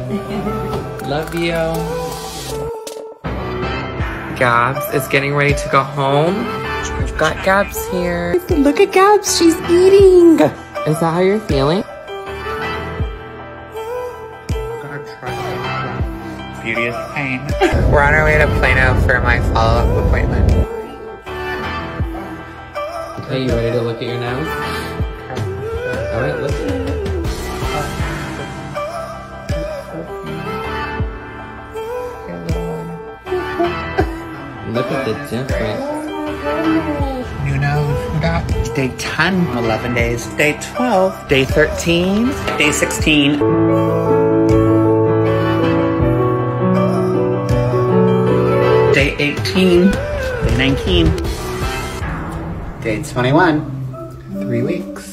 Love you. Gabs is getting ready to go home. We've got Gabs here. Look at Gabs, she's eating. Is that how you're feeling? Beauty is pain. We're on our way to Plano for my follow-up appointment. Okay, you ready to look at your nose? All right, look at it. Look at the difference. New nose. We got day 10, 11 days. Day 12, day 13, day 16. Day 18, day 19, day 21, 3 weeks.